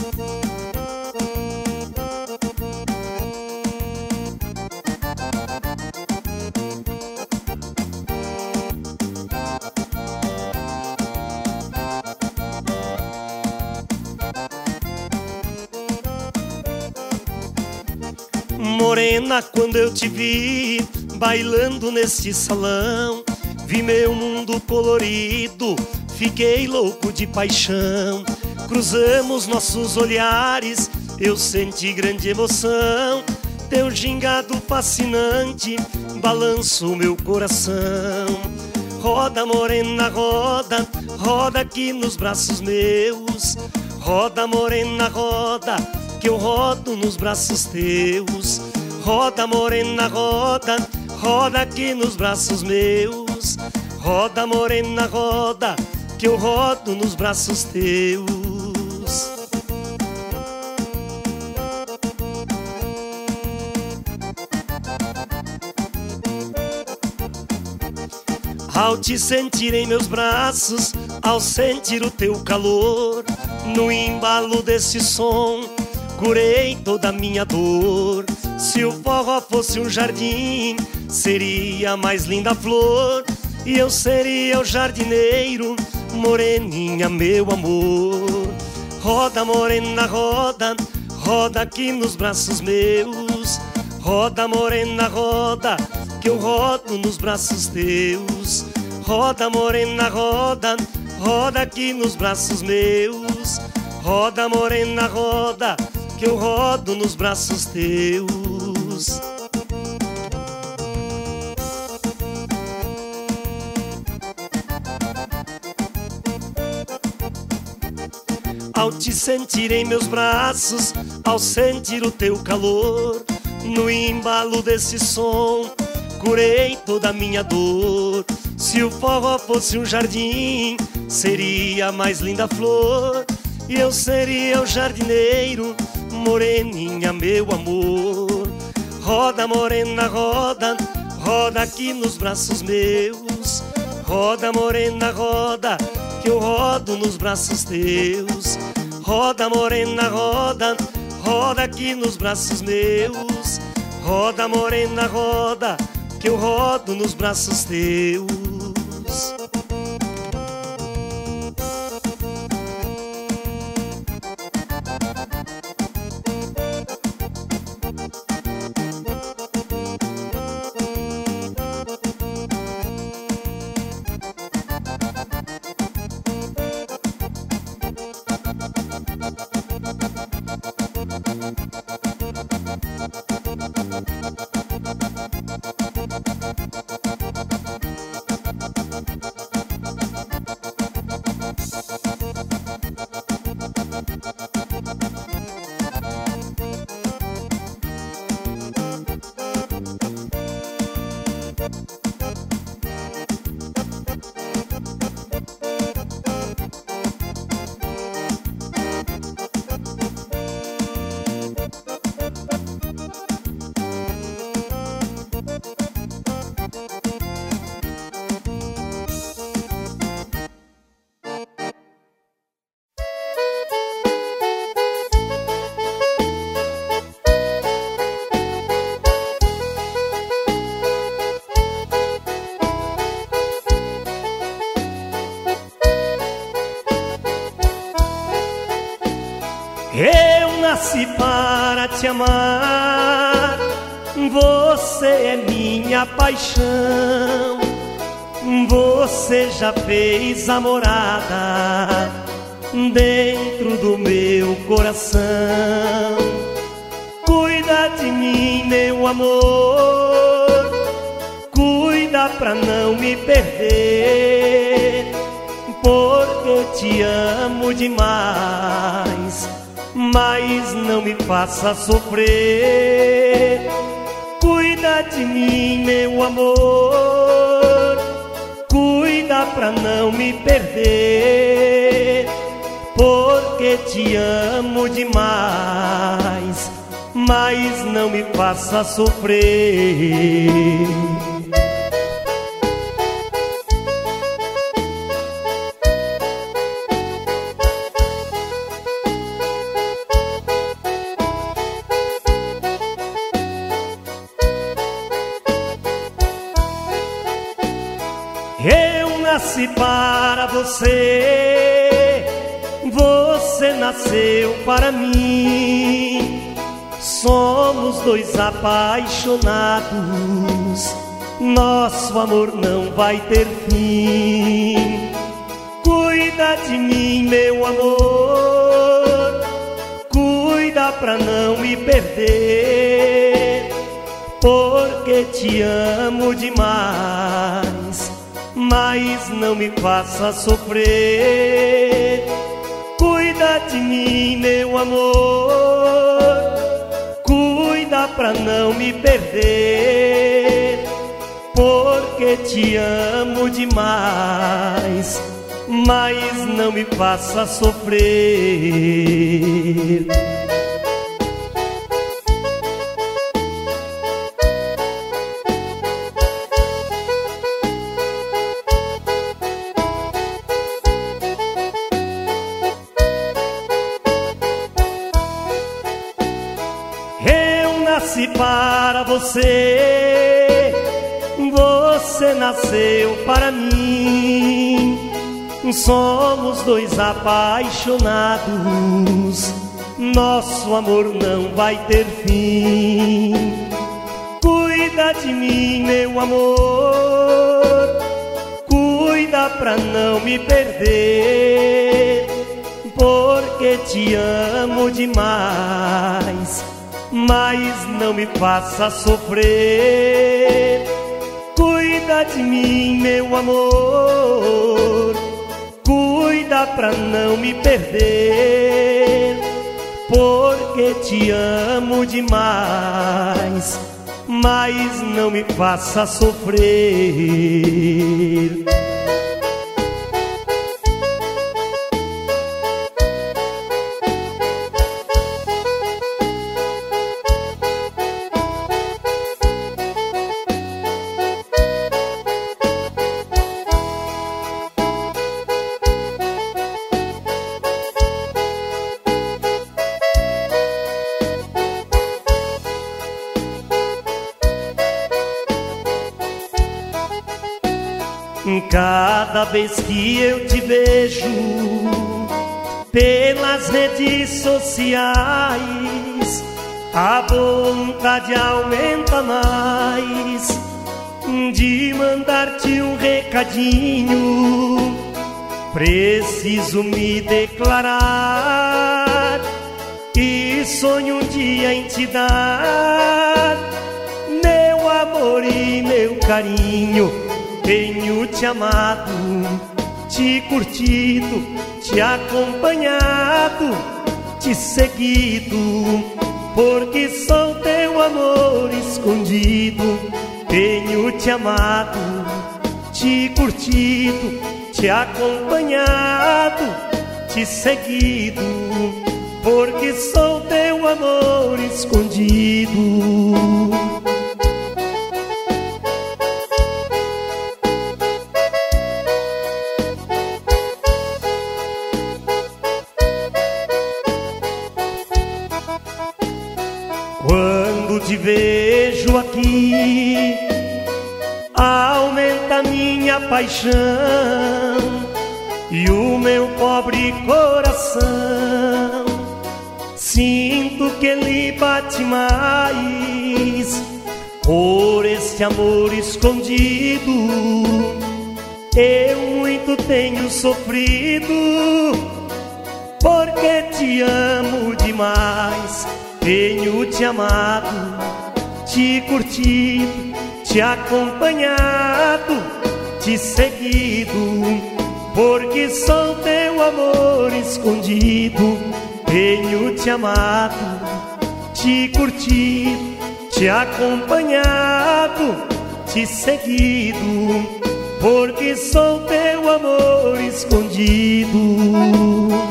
Morena, quando eu te vi bailando neste salão, vi meu mundo colorido, fiquei louco de paixão. Cruzamos nossos olhares, eu senti grande emoção. Teu gingado fascinante balança o meu coração. Roda, morena, roda, roda aqui nos braços meus. Roda, morena, roda, que eu rodo nos braços teus. Roda, morena, roda, roda aqui nos braços meus. Roda, morena, roda, que eu rodo nos braços teus. Ao te sentir em meus braços, ao sentir o teu calor, no embalo desse som, curei toda a minha dor. Se o forró fosse um jardim, seria a mais linda flor, e eu seria o jardineiro, moreninha, meu amor. Roda, morena, roda, roda aqui nos braços meus. Roda, morena, roda, que eu rodo nos braços teus. Roda, morena, roda, roda aqui nos braços meus. Roda, morena, roda, que eu rodo nos braços teus. Ao te sentir em meus braços, ao sentir o teu calor, no embalo desse som, curei toda a minha dor. Se o forró fosse um jardim, seria a mais linda flor, e eu seria o jardineiro, moreninha, meu amor. Roda, morena, roda, roda aqui nos braços meus. Roda, morena, roda, que eu rodo nos braços teus. Roda, morena, roda, roda aqui nos braços meus. Roda, morena, roda, que eu rodo nos braços teus. Eu nasci para te amar, você é minha paixão. Você já fez a morada dentro do meu coração. Cuida de mim, meu amor, cuida pra não me perder, porque te amo demais, mas não me faça sofrer. Cuida de mim, meu amor, cuida pra não me perder, porque te amo demais, mas não me faça sofrer. nasci para você, você nasceu para mim. Somos dois apaixonados, nosso amor não vai ter fim. Cuida de mim, meu amor, cuida pra não me perder, porque te amo demais, mas não me faça sofrer. Cuida de mim, meu amor, cuida pra não me perder, porque te amo demais, mas não me faça sofrer. Eu nasci para você, você nasceu para mim. Somos dois apaixonados, nosso amor não vai ter fim. Cuida de mim, meu amor, cuida pra não me perder, porque te amo demais, mas não me faça sofrer. Cuida de mim, meu amor, cuida pra não me perder, porque te amo demais, mas não me faça sofrer. Cada vez que eu te vejo pelas redes sociais, a vontade aumenta mais de mandar-te um recadinho. Preciso me declarar e sonho um dia em te dar meu amor e meu carinho. Tenho te amado, te curtido, te acompanhado, te seguido, porque sou teu amor escondido. Tenho te amado, te curtido, te acompanhado, te seguido, porque sou teu amor escondido. Quando te vejo aqui, aumenta minha paixão e o meu pobre coração. Sinto que ele bate mais por este amor escondido. Eu muito tenho sofrido, porque te amo demais. Tenho te amado, te curtido, te acompanhado, te seguido, porque sou teu amor escondido. Tenho te amado, te curtido, te acompanhado, te seguido, porque sou teu amor escondido.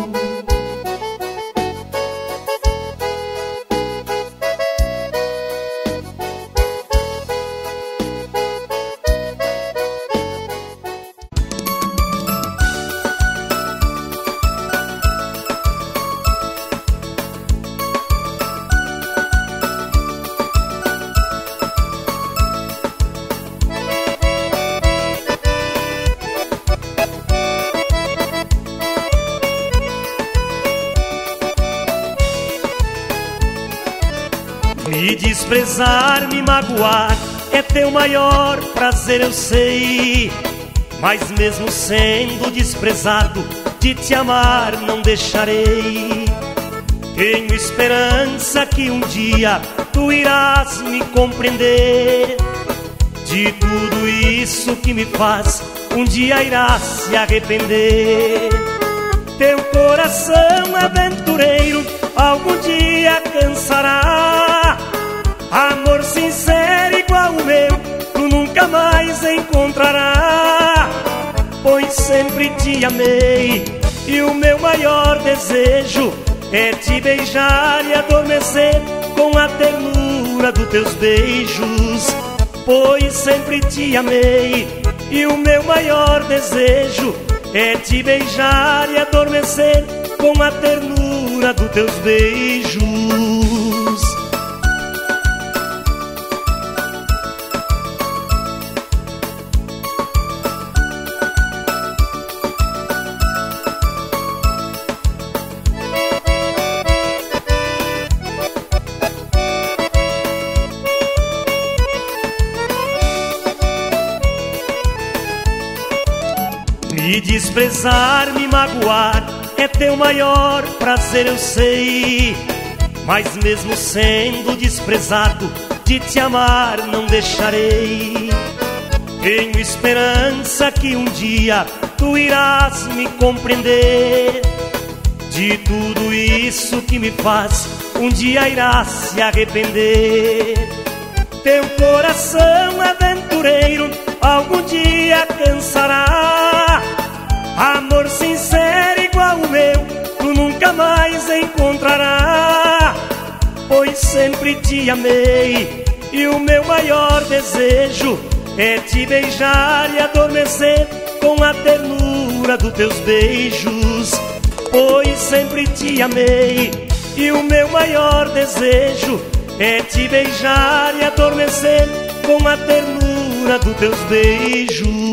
Me desprezar, me magoar é teu maior prazer, eu sei. Mas mesmo sendo desprezado, de te amar não deixarei. Tenho esperança que um dia tu irás me compreender. De tudo isso que me faz, um dia irás se arrepender. Teu coração aventureiro algum dia cansará. Amor sincero igual o meu tu nunca mais encontrará. Pois sempre te amei e o meu maior desejo é te beijar e adormecer com a ternura dos teus beijos. Pois sempre te amei e o meu maior desejo é te beijar e adormecer com a ternura dos teus beijos. Me desprezar, me magoar é teu maior prazer, eu sei. Mas mesmo sendo desprezado, de te amar não deixarei. Tenho esperança que um dia tu irás me compreender. De tudo isso que me faz, um dia irás se arrepender. Teu coração aventureiro algum dia cansará. Amor sincero igual o meu tu nunca mais encontrará. Pois sempre te amei e o meu maior desejo é te beijar e adormecer com a ternura dos teus beijos. Pois sempre te amei e o meu maior desejo é te beijar e adormecer com a ternura dos teus beijos.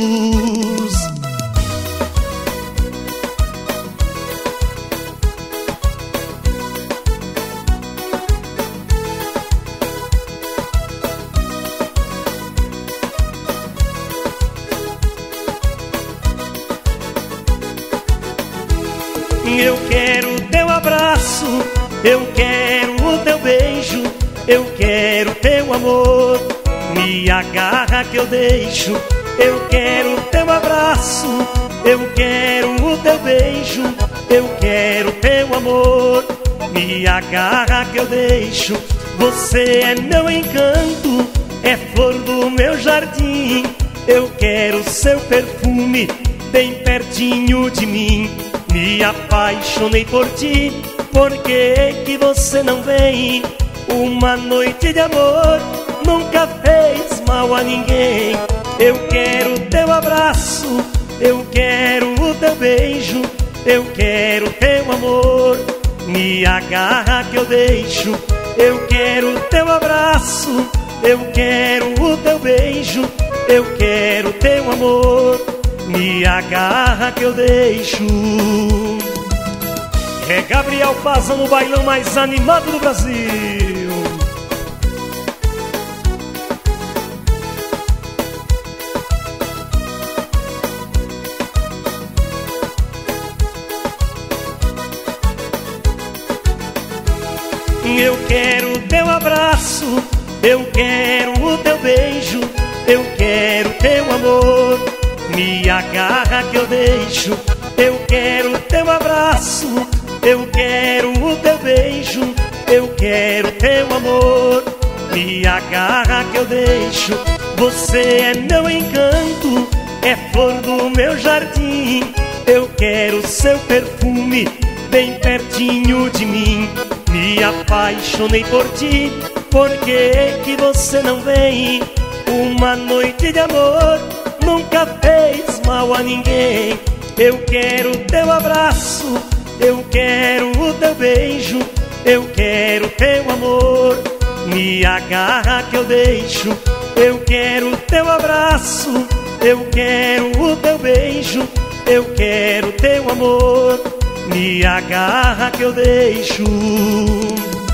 Eu quero teu abraço, eu quero o teu beijo, eu quero teu amor. Me agarra que eu deixo. Eu quero teu abraço, eu quero o teu beijo, eu quero teu amor. Me agarra que eu deixo. Você é meu encanto, é flor do meu jardim. Eu quero seu perfume bem pertinho de mim. Me apaixonei por ti, por que você não vem? Uma noite de amor nunca fez mal a ninguém. Eu quero teu abraço, eu quero o teu beijo, eu quero teu amor. Me agarra que eu deixo. Eu quero teu abraço, eu quero o teu beijo, eu quero teu amor. Me agarra que eu deixo. É Gabriel Pazão no bailão mais animado do Brasil. Eu quero teu abraço, eu quero o teu beijo, eu quero teu amor. Me agarra que eu deixo. Eu quero teu abraço, eu quero o teu beijo, eu quero teu amor. Me agarra que eu deixo. Você é meu encanto, é flor do meu jardim. Eu quero seu perfume bem pertinho de mim. Me apaixonei por ti, por que você não vem? Uma noite de amor nunca fez mal a ninguém. Eu quero teu abraço, eu quero o teu beijo, eu quero teu amor. Me agarra que eu deixo. Eu quero teu abraço, eu quero o teu beijo, eu quero teu amor. Me agarra que eu deixo.